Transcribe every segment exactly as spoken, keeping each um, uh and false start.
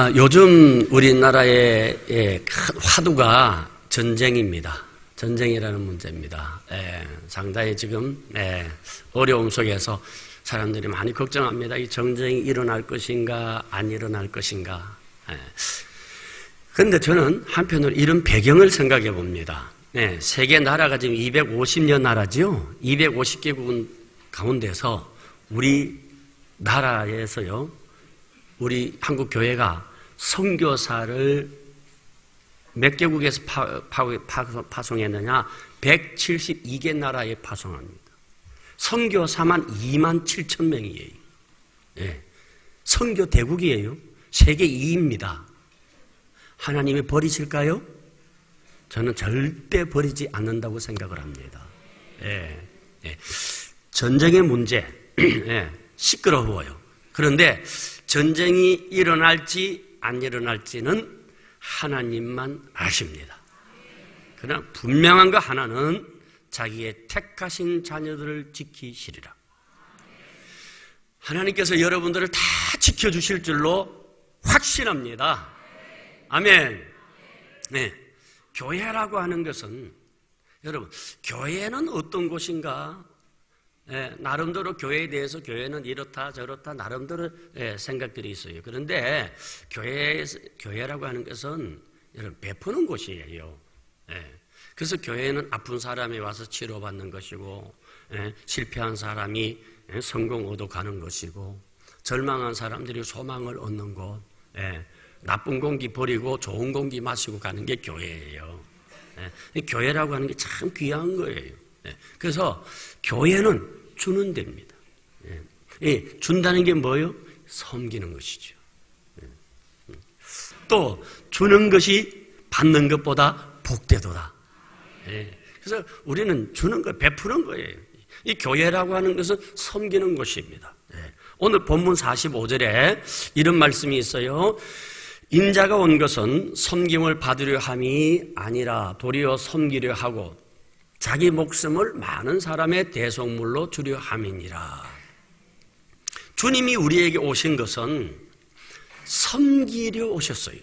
아, 요즘 우리나라의 예, 큰 화두가 전쟁입니다. 전쟁이라는 문제입니다. 예, 상당히 지금 예, 어려움 속에서 사람들이 많이 걱정합니다. 이 전쟁이 일어날 것인가 안 일어날 것인가. 그런데 예. 저는 한편으로 이런 배경을 생각해 봅니다. 예, 세계 나라가 지금 이백오십여 나라죠. 이백오십 개국 가운데서 우리 나라에서요, 우리 한국 교회가 선교사를 몇 개국에서 파, 파, 파, 파송했느냐? 백칠십이 개 나라에 파송합니다. 선교사만 이만 칠천 명이에요. 예. 선교 대국이에요. 세계 이 위입니다. 하나님이 버리실까요? 저는 절대 버리지 않는다고 생각을 합니다. 예. 예. 전쟁의 문제, 예. 시끄러워요. 그런데 전쟁이 일어날지 안 일어날지는 하나님만 아십니다. 그러나 분명한 거 하나는 자기의 택하신 자녀들을 지키시리라. 하나님께서 여러분들을 다 지켜주실 줄로 확신합니다. 아멘. 네. 교회라고 하는 것은, 여러분, 교회는 어떤 곳인가? 예, 나름대로 교회에 대해서 교회는 이렇다 저렇다 나름대로 예, 생각들이 있어요. 그런데 교회, 교회라고 하는 것은 여러분 베푸는 곳이에요. 예, 그래서 교회는 아픈 사람이 와서 치료받는 것이고, 예, 실패한 사람이 예, 성공 얻어 가는 것이고, 절망한 사람들이 소망을 얻는 곳, 예, 나쁜 공기 버리고 좋은 공기 마시고 가는 게 교회예요. 예, 교회라고 하는 게 참 귀한 거예요. 예, 그래서 교회는 주는 데입니다. 예. 예, 준다는 게 뭐예요? 섬기는 것이죠. 예. 또 주는 것이 받는 것보다 복되도다. 예. 그래서 우리는 주는 거, 베푸는 거예요. 이 교회라고 하는 것은 섬기는 것입니다. 예. 오늘 본문 사십오 절에 이런 말씀이 있어요. 인자가 온 것은 섬김을 받으려 함이 아니라 도리어 섬기려 하고 자기 목숨을 많은 사람의 대속물로 주려 함이니라. 주님이 우리에게 오신 것은 섬기려 오셨어요.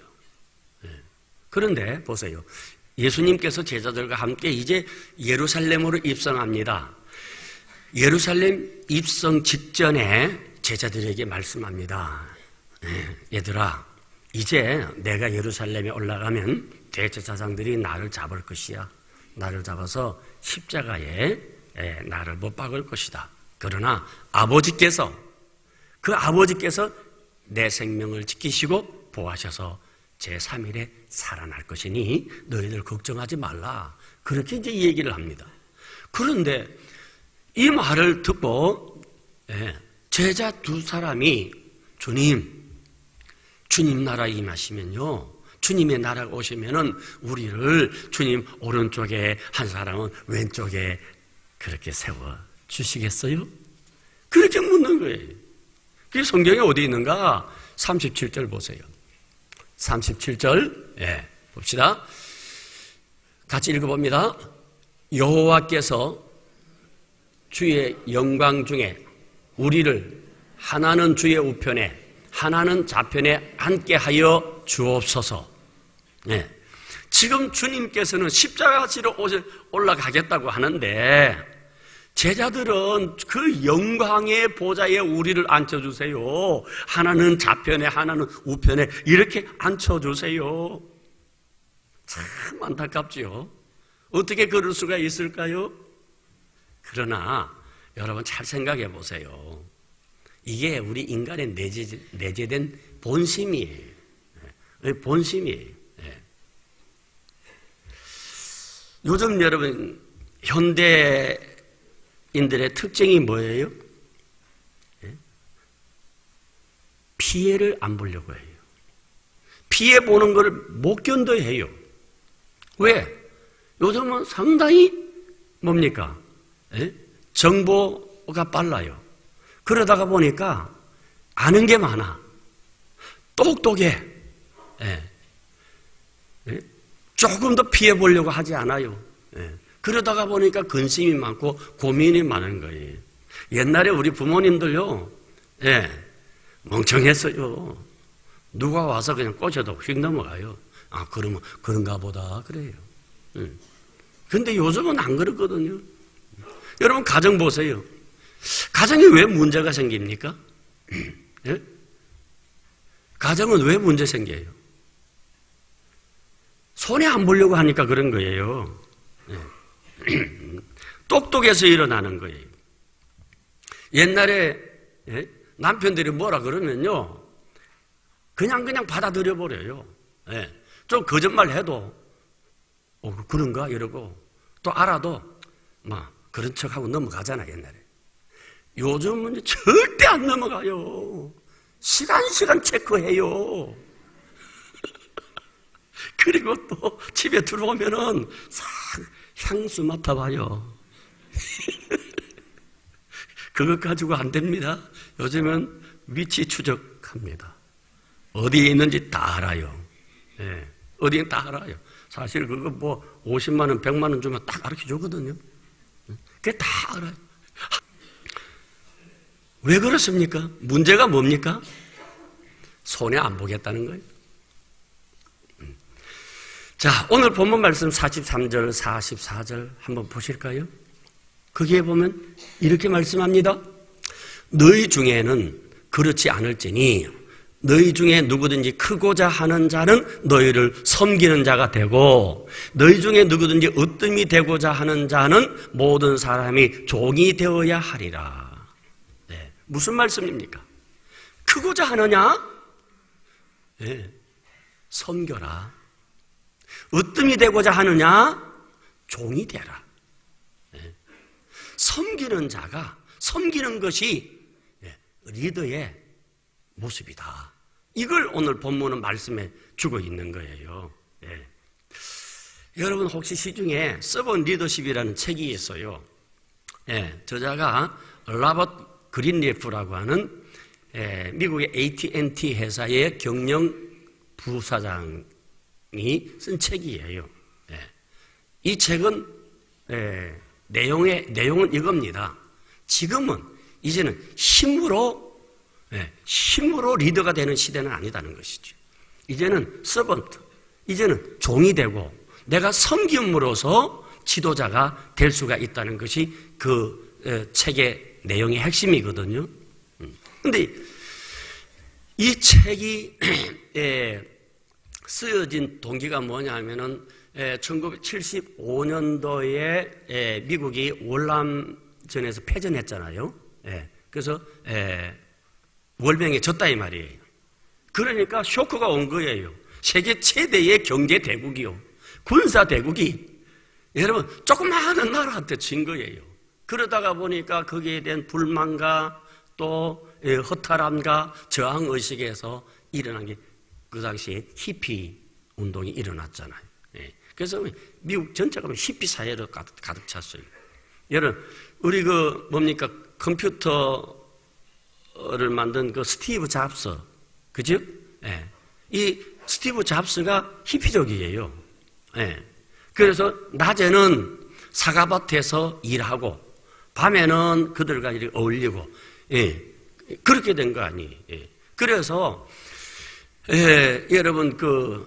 그런데 보세요. 예수님께서 제자들과 함께 이제 예루살렘으로 입성합니다. 예루살렘 입성 직전에 제자들에게 말씀합니다. 얘들아, 이제 내가 예루살렘에 올라가면 대제사장들이 나를 잡을 것이야. 나를 잡아서 십자가에 나를 못 박을 것이다. 그러나 아버지께서, 그 아버지께서 내 생명을 지키시고 보호하셔서 제삼 일에 살아날 것이니 너희들 걱정하지 말라. 그렇게 이제 얘기를 합니다. 그런데 이 말을 듣고 제자 두 사람이 주님, 주님 나라 임하시면요, 주님의 나라가 오시면은 우리를 주님 오른쪽에 한 사람은 왼쪽에 그렇게 세워 주시겠어요? 그렇게 묻는 거예요. 그게 성경에 어디 있는가? 삼십칠 절 보세요. 삼십칠 절, 예, 봅시다. 같이 읽어봅니다. 여호와께서 주의 영광 중에 우리를 하나는 주의 우편에 하나는 좌편에 앉게 하여 주옵소서. 네. 지금 주님께서는 십자가 지러 올라가겠다고 하는데 제자들은 그 영광의 보좌에 우리를 앉혀주세요. 하나는 좌편에 하나는 우편에 이렇게 앉혀주세요. 참 안타깝죠. 어떻게 그럴 수가 있을까요? 그러나 여러분 잘 생각해 보세요. 이게 우리 인간의 내재, 내재된 본심이에요. 본심이에요. 요즘 여러분 현대인들의 특징이 뭐예요? 피해를 안 보려고 해요. 피해 보는 걸 못 견뎌해요. 왜? 요즘은 상당히 뭡니까? 정보가 빨라요. 그러다가 보니까 아는 게 많아. 똑똑해. 조금 더 피해 보려고 하지 않아요. 그러다가 보니까 근심이 많고 고민이 많은 거예요. 옛날에 우리 부모님들요, 예, 멍청했어요. 누가 와서 그냥 꼬셔도 휙 넘어가요. 아, 그러면 그런가 보다 그래요. 응. 근데 요즘은 안 그렇거든요. 여러분 가정 보세요. 가정에 왜 문제가 생깁니까? 예? 가정은 왜 문제 생겨요? 손해 안 보려고 하니까 그런 거예요. 예. 똑똑해서 일어나는 거예요. 옛날에 예? 남편들이 뭐라 그러면요, 그냥 그냥 받아들여 버려요. 예. 좀 거짓말 해도 어, 그런가 이러고 또 알아도 막 그런 척하고 넘어가잖아 옛날에. 요즘은 절대 안 넘어가요. 시간 시간 체크해요. 그리고 또 집에 들어오면은 싹 향수 맡아봐요. 그것 가지고 안 됩니다. 요즘은 위치 추적합니다. 어디에 있는지 다 알아요. 예, 어디에 다 알아요. 사실 그거 뭐 오십만 원, 백만 원 주면 딱 가르쳐 주거든요. 그게 다 알아요. 왜 그렇습니까? 문제가 뭡니까? 손해 안 보겠다는 거예요. 자, 오늘 본문 말씀 사십삼 절, 사십사 절 한번 보실까요? 거기에 보면 이렇게 말씀합니다. 너희 중에는 그렇지 않을지니 너희 중에 누구든지 크고자 하는 자는 너희를 섬기는 자가 되고 너희 중에 누구든지 으뜸이 되고자 하는 자는 모든 사람이 종이 되어야 하리라. 네, 무슨 말씀입니까? 크고자 하느냐? 네, 섬겨라. 으뜸이 되고자 하느냐? 종이 되라. 네. 섬기는 자가, 섬기는 것이 리더의 모습이다. 이걸 오늘 본문은 말씀해 주고 있는 거예요. 네. 여러분 혹시 시중에 서번 리더십이라는 책이 있어요. 네. 저자가 라버트 그린리프라고 하는 미국의 에이티앤티 회사의 경영 부사장 이 쓴 책이에요. 예. 이 책은 예, 내용의 내용은 이겁니다. 지금은 이제는 힘으로 예, 힘으로 리더가 되는 시대는 아니다는 것이죠. 이제는 서번트, 이제는 종이 되고 내가 섬김으로써 지도자가 될 수가 있다는 것이 그 예, 책의 내용의 핵심이거든요. 그런데 음. 이 책이 예, 쓰여진 동기가 뭐냐면은 천구백칠십오 년도에 미국이 월남전에서 패전했잖아요. 그래서 월병에 졌다 이 말이에요. 그러니까 쇼크가 온 거예요. 세계 최대의 경제 대국이요, 군사 대국이 여러분 조그마한 나라한테 진 거예요. 그러다가 보니까 거기에 대한 불만과 또 허탈함과 저항 의식에서 일어난 게 그 당시에 히피 운동이 일어났잖아요. 예. 그래서 미국 전체가 히피 사회로 가득, 가득 찼어요. 여러분, 우리 그 뭡니까 컴퓨터를 만든 그 스티브 잡스, 그죠? 예. 이 스티브 잡스가 히피족이에요. 예. 그래서 낮에는 사과밭에서 일하고 밤에는 그들과 이렇게 어울리고, 예. 그렇게 된 거 아니에요. 예. 그래서 예, 여러분 그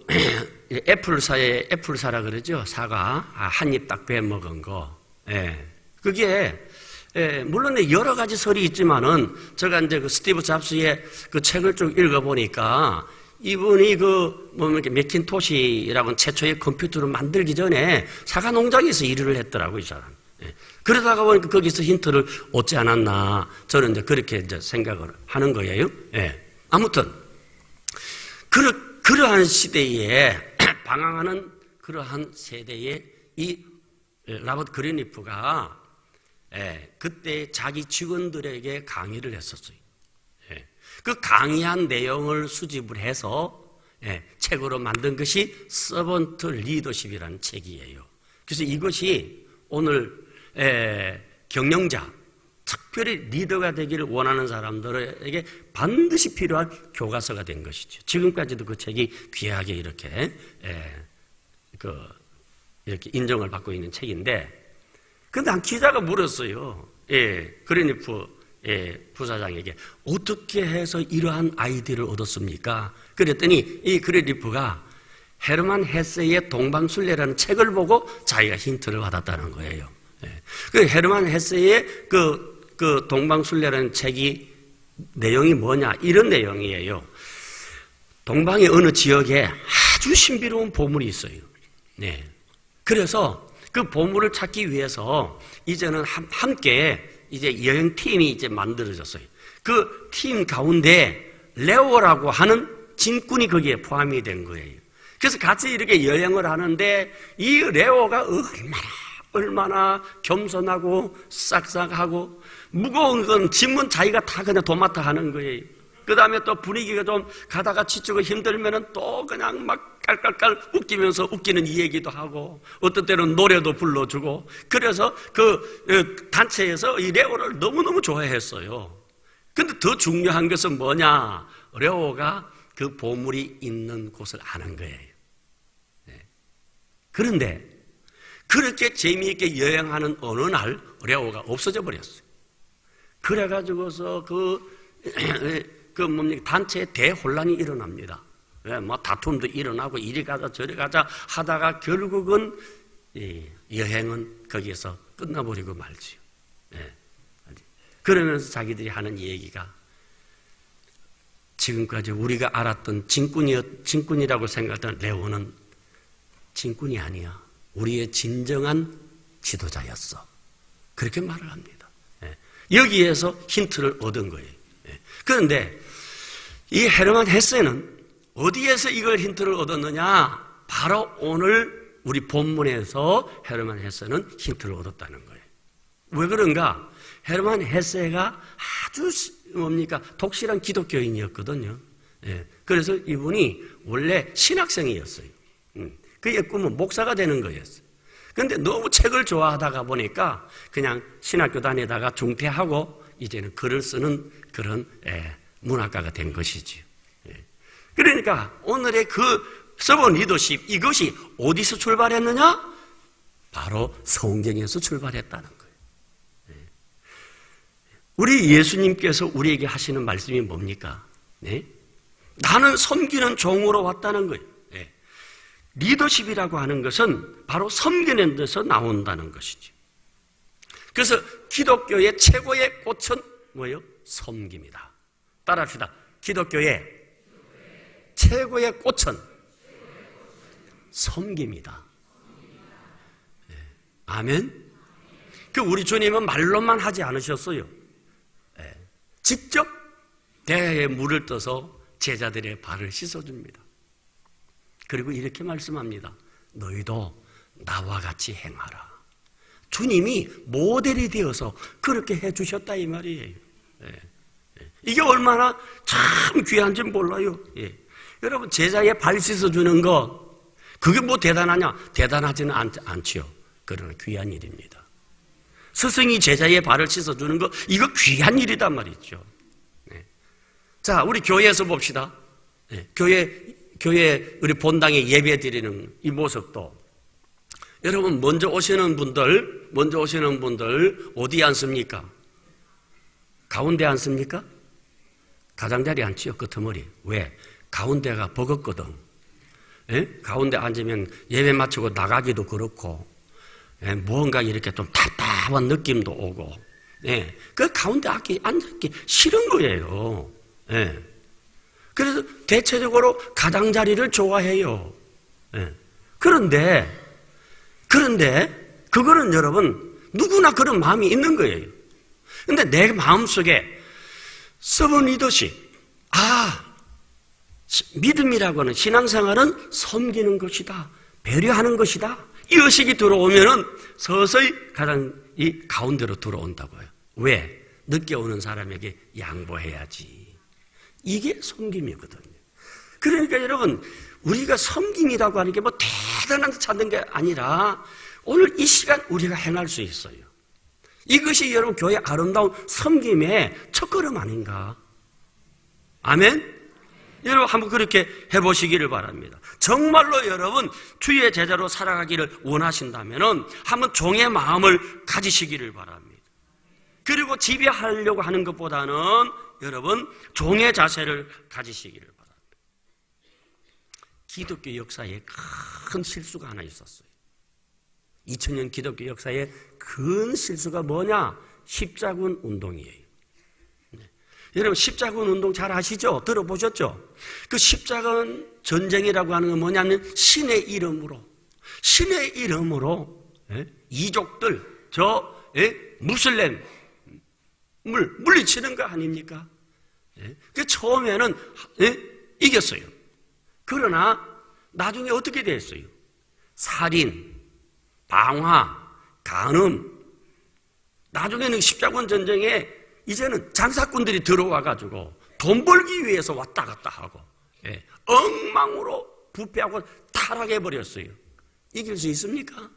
애플사에 애플사라 그러죠. 사과 한 입 딱 베 먹은 거. 예, 그게 예, 물론 여러 가지 설이 있지만은 제가 이제 그 스티브 잡스의 그 책을 쭉 읽어 보니까 이분이 그 뭡니까 매킨토시라고 최초의 컴퓨터를 만들기 전에 사과 농장에서 일을 했더라고요, 이 사람. 예, 그러다가 보니까 거기서 힌트를 얻지 않았나 저는 이제 그렇게 이제 생각을 하는 거예요. 예, 아무튼. 그러, 그러한 시대에 방황하는 그러한 세대에 이 라버트 그린리프가 예, 그때 자기 직원들에게 강의를 했었어요. 예, 그 강의한 내용을 수집을 해서 예, 책으로 만든 것이 서번트 리더십이라는 책이에요. 그래서 이것이 오늘 예, 경영자, 특별히 리더가 되기를 원하는 사람들에게 반드시 필요한 교과서가 된 것이죠. 지금까지도 그 책이 귀하게 이렇게 예, 그 이렇게 인정을 받고 있는 책인데, 근데 한 기자가 물었어요. 예, 그린리프 예, 부사장에게 어떻게 해서 이러한 아이디어를 얻었습니까? 그랬더니 이 그레리프가 헤르만 헤세의 동방순례라는 책을 보고 자기가 힌트를 받았다는 거예요. 예. 그 헤르만 헤세의 그, 그 동방순례라는 책이 내용이 뭐냐? 이런 내용이에요. 동방의 어느 지역에 아주 신비로운 보물이 있어요. 네. 그래서 그 보물을 찾기 위해서 이제는 함께 이제 여행팀이 이제 만들어졌어요. 그 팀 가운데 레오라고 하는 진꾼이 거기에 포함이 된 거예요. 그래서 같이 이렇게 여행을 하는데 이 레오가 얼마나 얼마나 겸손하고 싹싹하고 무거운 건 짐은 자기가 다 그냥 도맡아 하는 거예요. 그 다음에 또 분위기가 좀 가다가 지치고 힘들면은 또 그냥 막 깔깔깔 웃기면서 웃기는 이 얘기도 하고 어떤 때는 노래도 불러주고 그래서 그 단체에서 이 레오를 너무너무 좋아했어요. 근데 더 중요한 것은 뭐냐? 레오가 그 보물이 있는 곳을 아는 거예요. 네. 그런데 그렇게 재미있게 여행하는 어느 날 레오가 없어져 버렸어요. 그래가지고서 그, 그 뭡니까 단체에 대혼란이 일어납니다. 예, 뭐 다툼도 일어나고 이리 가자 저리 가자 하다가 결국은 이 여행은 거기에서 끝나버리고 말지요. 예. 그러면서 자기들이 하는 얘기가 지금까지 우리가 알았던 진꾼이, 진꾼이라고 생각했던 레오는 진꾼이 아니야. 우리의 진정한 지도자였어. 그렇게 말을 합니다. 예. 여기에서 힌트를 얻은 거예요. 예. 그런데 이 헤르만 헤세는 어디에서 이걸 힌트를 얻었느냐? 바로 오늘 우리 본문에서 헤르만 헤세는 힌트를 얻었다는 거예요. 왜 그런가? 헤르만 헤세가 아주 뭡니까 독실한 기독교인이었거든요. 예. 그래서 이분이 원래 신학생이었어요. 음. 그의 꿈은 목사가 되는 거였어요. 그런데 너무 책을 좋아하다가 보니까 그냥 신학교 다니다가 중퇴하고 이제는 글을 쓰는 그런 예, 문학가가 된 것이지요. 예. 그러니까 오늘의 그 서번 리더십 이것이 어디서 출발했느냐? 바로 성경에서 출발했다는 거예요. 예. 우리 예수님께서 우리에게 하시는 말씀이 뭡니까? 네? 나는 섬기는 종으로 왔다는 거예요. 예. 리더십이라고 하는 것은 바로 섬기는 데서 나온다는 것이죠. 그래서 기독교의 최고의 꽃은 뭐예요? 섬깁니다. 따라합시다. 기독교의 최고의 꽃은 섬깁니다. 네. 아멘. 그 우리 주님은 말로만 하지 않으셨어요. 네. 직접 대야에 물을 떠서 제자들의 발을 씻어줍니다. 그리고 이렇게 말씀합니다. 너희도 나와 같이 행하라. 주님이 모델이 되어서 그렇게 해주셨다 이 말이에요. 예. 이게 얼마나 참 귀한지 몰라요. 예. 여러분 제자의 발 씻어주는 거 그게 뭐 대단하냐? 대단하지는 않, 않지요. 그러나 귀한 일입니다. 스승이 제자의 발을 씻어주는 거 이거 귀한 일이단 말이죠. 예. 자 우리 교회에서 봅시다. 예. 교회 교회 우리 본당에 예배 드리는 이 모습도 여러분 먼저 오시는 분들 먼저 오시는 분들 어디에 앉습니까? 가운데 앉습니까? 가장자리에 앉지요. 끄트머리. 왜? 가운데가 버겁거든. 예? 가운데 앉으면 예배 마치고 나가기도 그렇고 예? 뭔가 이렇게 좀 답답한 느낌도 오고 예? 그 가운데 앉기 싫은 거예요. 예? 그래서 대체적으로 가장자리를 좋아해요. 예. 그런데, 그런데, 그거는 여러분, 누구나 그런 마음이 있는 거예요. 근데 내 마음속에 서번 리더십, 아, 믿음이라고 하는 신앙생활은 섬기는 것이다. 배려하는 것이다. 이 의식이 들어오면은 서서히 가장 이 가운데로 들어온다고요. 왜? 늦게 오는 사람에게 양보해야지. 이게 섬김이거든요. 그러니까 여러분 우리가 섬김이라고 하는 게 뭐 대단한 데 찾는 게 아니라 오늘 이 시간 우리가 행할 수 있어요. 이것이 여러분 교회의 아름다운 섬김의 첫걸음 아닌가? 아멘? 여러분 한번 그렇게 해보시기를 바랍니다. 정말로 여러분 주의 제자로 살아가기를 원하신다면 한번 종의 마음을 가지시기를 바랍니다. 그리고 지배하려고 하는 것보다는 여러분 종의 자세를 가지시기를 바랍니다. 기독교 역사에 큰 실수가 하나 있었어요. 이천 년 기독교 역사에 큰 실수가 뭐냐? 십자군 운동이에요. 네. 여러분 십자군 운동 잘 아시죠? 들어보셨죠? 그 십자군 전쟁이라고 하는 건 뭐냐면 신의 이름으로 신의 이름으로 예? 이족들 저 예? 무슬림을 물리치는 거 아닙니까? 예? 그 처음에는 예? 이겼어요. 그러나 나중에 어떻게 됐어요? 살인, 방화, 간음. 나중에는 십자군 전쟁에 이제는 장사꾼들이 들어와 가지고 돈 벌기 위해서 왔다 갔다 하고 예, 엉망으로 부패하고 타락해 버렸어요. 이길 수 있습니까?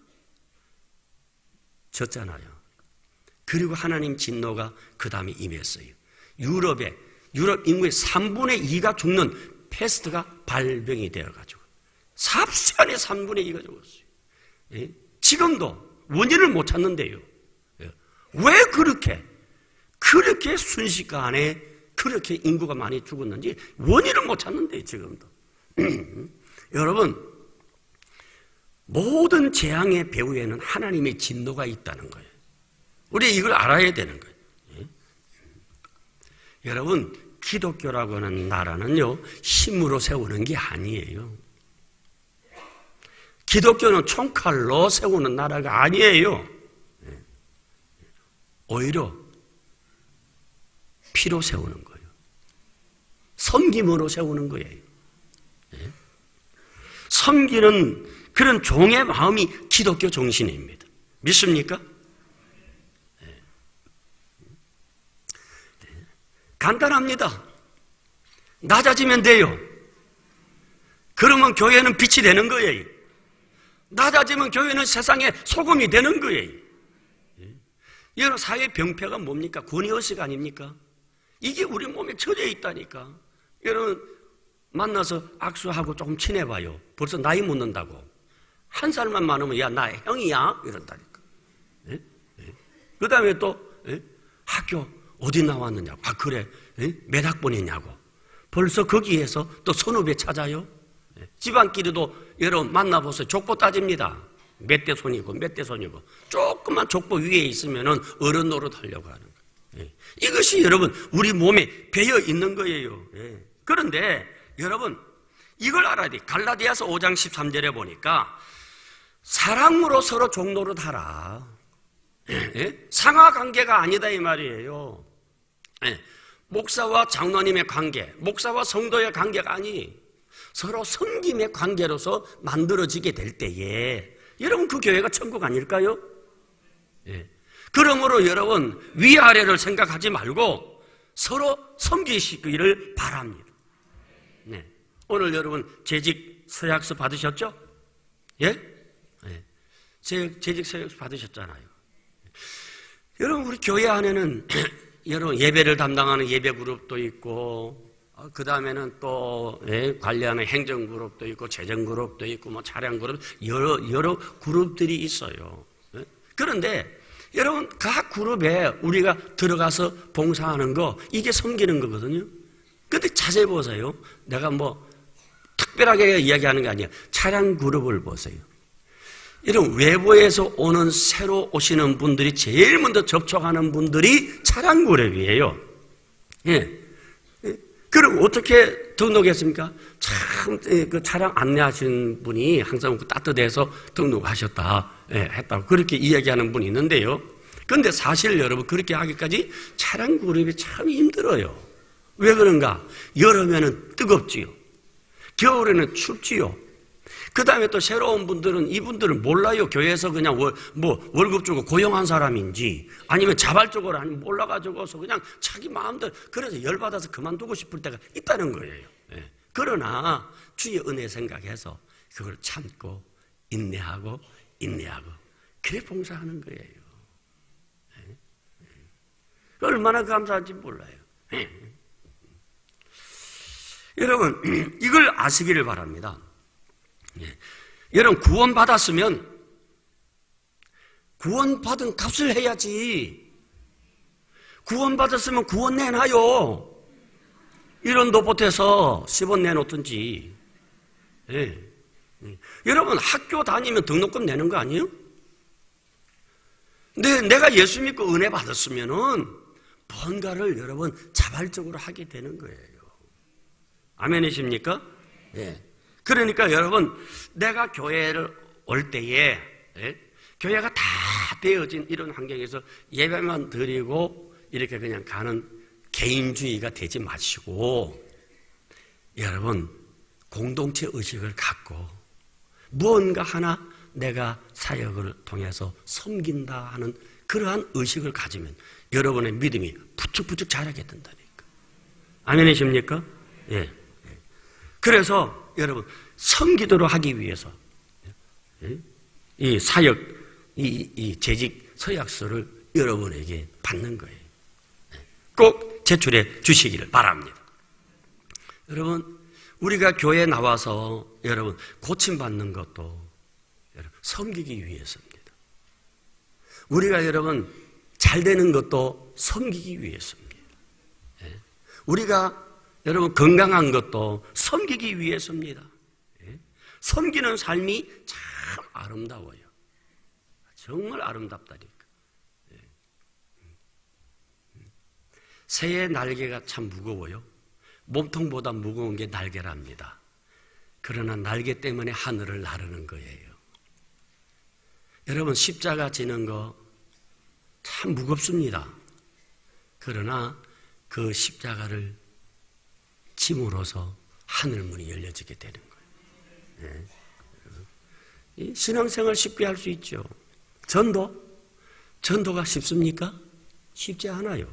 졌잖아요. 그리고 하나님 진노가 그 다음에 임했어요. 유럽에 유럽 인구의 삼분의 이가 죽는 패스트가 발병이 되어가지고 삽시간에 삼분의 이가 죽었어요. 예? 지금도 원인을 못 찾는데요. 예. 왜 그렇게 그렇게 순식간에 그렇게 인구가 많이 죽었는지 원인을 못 찾는데요. 지금도. 여러분 모든 재앙의 배후에는 하나님의 진노가 있다는 거예요. 우리 이걸 알아야 되는 거예요. 예? 여러분 기독교라고 하는 나라는요 힘으로 세우는 게 아니에요. 기독교는 총칼로 세우는 나라가 아니에요. 오히려 피로 세우는 거예요. 섬김으로 세우는 거예요. 섬기는 그런 종의 마음이 기독교 정신입니다. 믿습니까? 간단합니다. 낮아지면 돼요. 그러면 교회는 빛이 되는 거예요. 낮아지면 교회는 세상의 소금이 되는 거예요. 여러분 사회 병폐가 뭡니까? 권위의식 아닙니까? 이게 우리 몸에 처져 있다니까. 여러분 만나서 악수하고 조금 친해봐요. 벌써 나이 묻는다고. 한 살만 많으면 야 나 형이야 이런다니까. 예? 예? 그 다음에 또 예? 학교 어디 나왔느냐고. 아 그래 예? 몇 학번이냐고. 벌써 거기에서 또 선후배 찾아요. 예? 집안끼리도 여러분 만나보세요. 족보 따집니다. 몇 대 손이고 몇 대 손이고 조금만 족보 위에 있으면은 어른 노릇 하려고 하는 거예요. 예. 이것이 여러분 우리 몸에 배어 있는 거예요. 예. 그런데 여러분 이걸 알아야 돼. 갈라디아서 오 장 십삼 절에 보니까 사랑으로 서로 종노릇 하라. 예? 상하 관계가 아니다 이 말이에요. 예. 목사와 장로님의 관계, 목사와 성도의 관계가 아니 서로 섬김의 관계로서 만들어지게 될 때에 여러분 그 교회가 천국 아닐까요? 예. 그러므로 여러분 위아래를 생각하지 말고 서로 섬기시기를 바랍니다. 네. 오늘 여러분 재직 서약서 받으셨죠? 예? 예. 재직 서약서 받으셨잖아요. 여러분 우리 교회 안에는 여러분 예배를 담당하는 예배 그룹도 있고 그 다음에는 또 예, 관리하는 행정 그룹도 있고 재정 그룹도 있고 뭐 차량 그룹 여러 여러 그룹들이 있어요. 예? 그런데 여러분 각 그룹에 우리가 들어가서 봉사하는 거 이게 섬기는 거거든요. 근데 자세히 보세요. 내가 뭐 특별하게 이야기하는 게 아니야. 차량 그룹을 보세요. 이런 외부에서 오는 새로 오시는 분들이 제일 먼저 접촉하는 분들이 차량 그룹이에요. 예. 그럼 어떻게 등록했습니까? 참, 그 차량 안내하신 분이 항상 따뜻해서 등록하셨다, 예, 했다고 그렇게 이야기하는 분이 있는데요. 그런데 사실 여러분 그렇게 하기까지 차량 그룹이 참 힘들어요. 왜 그런가? 여름에는 뜨겁지요. 겨울에는 춥지요. 그 다음에 또 새로운 분들은 이분들은 몰라요. 교회에서 그냥 월, 뭐 월급 주고 고용한 사람인지 아니면 자발적으로 아니면 몰라가지고서 그냥 자기 마음대로 그래서 열받아서 그만두고 싶을 때가 있다는 거예요. 예. 그러나 주의 은혜 생각해서 그걸 참고 인내하고 인내하고 그래 봉사하는 거예요. 예. 예. 얼마나 감사한지 몰라요. 예. 여러분 이걸 아시기를 바랍니다. 예. 여러분 구원받았으면 구원받은 값을 해야지. 구원받았으면 구원 내놔요. 일 원도 보태서 십 원 내놓든지. 예. 예. 여러분, 학교 다니면 등록금 내는 거 아니에요? 근데 내가 예수 믿고 은혜 받았으면은 뭔가를 여러분 자발적으로 하게 되는 거예요. 아멘이십니까? 예. 그러니까 여러분, 내가 교회를 올 때에, 예? 교회가 다 되어진 이런 환경에서 예배만 드리고 이렇게 그냥 가는 개인주의가 되지 마시고, 여러분, 공동체 의식을 갖고 무언가 하나 내가 사역을 통해서 섬긴다 하는 그러한 의식을 가지면 여러분의 믿음이 부쩍부쩍 자라게 된다니까. 아멘이십니까? 예. 그래서 여러분, 섬기도록 하기 위해서 이 사역, 이, 이 재직 서약서를 여러분에게 받는 거예요. 꼭 제출해 주시기를 바랍니다. 여러분, 우리가 교회에 나와서 여러분 고침받는 것도 여러분 섬기기 위해서입니다. 우리가 여러분 잘 되는 것도 섬기기 위해서입니다. 우리가 여러분 건강한 것도 섬기기 위해서입니다. 섬기는 삶이 참 아름다워요. 정말 아름답다니까. 새의 날개가 참 무거워요. 몸통보다 무거운 게 날개랍니다. 그러나 날개 때문에 하늘을 나르는 거예요. 여러분, 십자가 지는 거 참 무겁습니다. 그러나 그 십자가를 짐으로써 하늘문이 열려지게 되는 거예요. 네. 신앙생활 쉽게 할 수 있죠. 전도? 전도가 쉽습니까? 쉽지 않아요.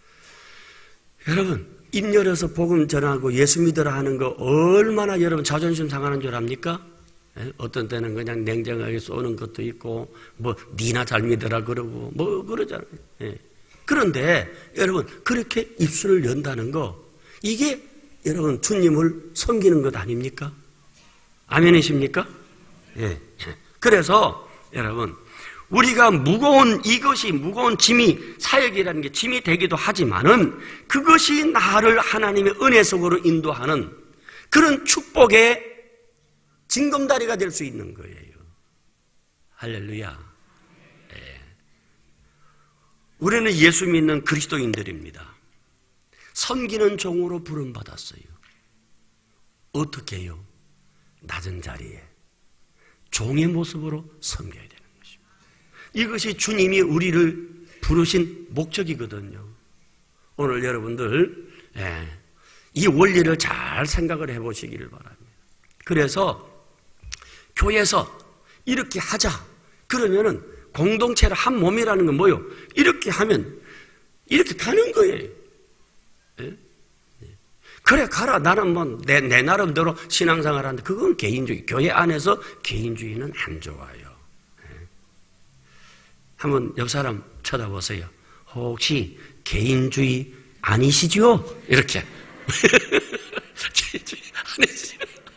여러분, 입 열어서 복음 전하고 예수 믿으라 하는 거 얼마나 여러분 자존심 상하는 줄 압니까? 예? 어떤 때는 그냥 냉정하게 쏘는 것도 있고, 뭐, 니나 잘 믿으라 그러고, 뭐, 그러잖아요. 예. 그런데 여러분, 그렇게 입술을 연다는 거, 이게 여러분 주님을 섬기는 것 아닙니까? 아멘이십니까? 예. 그래서 여러분, 우리가 무거운, 이것이 무거운 짐이, 사역이라는 게 짐이 되기도 하지만은 그것이 나를 하나님의 은혜 속으로 인도하는 그런 축복의 징검다리가 될 수 있는 거예요. 할렐루야. 예. 우리는 예수 믿는 그리스도인들입니다. 섬기는 종으로 부름받았어요. 어떻게 해요? 낮은 자리에 종의 모습으로 섬겨야 돼요. 이것이 주님이 우리를 부르신 목적이거든요. 오늘 여러분들 이 원리를 잘 생각을 해보시기를 바랍니다. 그래서 교회에서 이렇게 하자. 그러면은 공동체를 한 몸이라는 건 뭐요? 이렇게 하면 이렇게 가는 거예요. 그래 가라. 나는 뭐 내 내 나름대로 신앙생활 하는데 그건 개인주의. 교회 안에서 개인주의는 안 좋아요. 한번 옆 사람 쳐다보세요. 혹시 개인주의 아니시죠? 이렇게. 개인주의 아니시죠?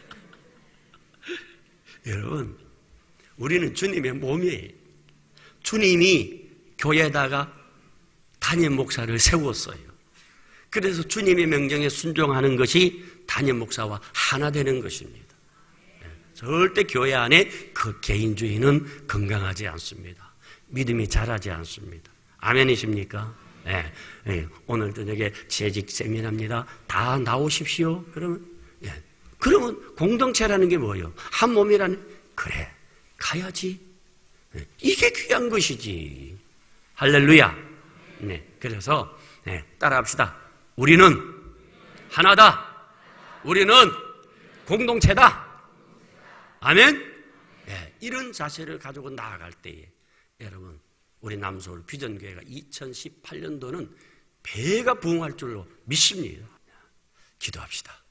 여러분, 우리는 주님의 몸이에요. 주님이 교회에다가 담임 목사를 세웠어요. 그래서 주님의 명령에 순종하는 것이 담임 목사와 하나 되는 것입니다. 절대 교회 안에 그 개인주의는 건강하지 않습니다. 믿음이 자라지 않습니다. 아멘이십니까? 네. 네. 오늘 저녁에 재직 세미나입니다. 다 나오십시오. 그러면, 네. 그러면 공동체라는 게 뭐예요? 한 몸이라는, 그래, 가야지. 네. 이게 귀한 것이지. 할렐루야. 네. 그래서, 네. 따라합시다. 우리는 하나다. 우리는 공동체다. 아멘? 네. 이런 자세를 가지고 나아갈 때에 여러분, 우리 남서울 비전교회가 이천십팔 년도는 배가 부흥할 줄로 믿습니다. 기도합시다.